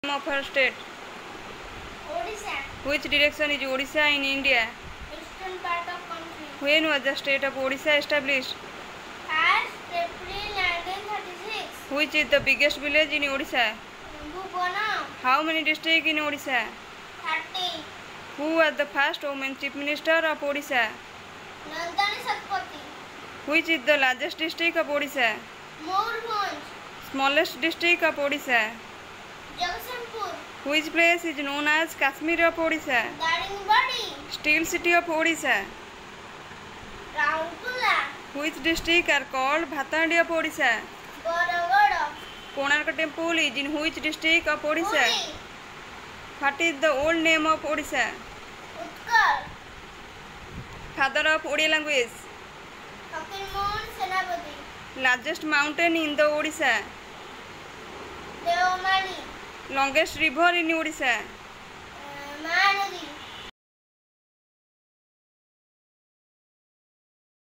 of her state. Odisha. Which direction is Odisha in India? Eastern part of country. When was the state of Odisha established? First April 1936. Which is the biggest village in Odisha? Bhuvana. How many districts in Odisha? 30. Who was the first woman chief minister of Odisha? Nandani Satpati. Which is the largest district of Odisha? Morganj. Smallest district of Odisha? Jagsonpur. Which place is known as Kashmir of Odisha? Daringabadi. Steel city of Odisha? Raurkela. Which district are called Bhatandi of Odisha? Baragada. Konark temple is in which district of Odisha? Puri. What is the old name of Odisha? Utkal. Father of Odia language? Fakir Mohan Senapati. Largest mountain in the Odisha? Devamani. Longest river in Odisha? Mahanadi.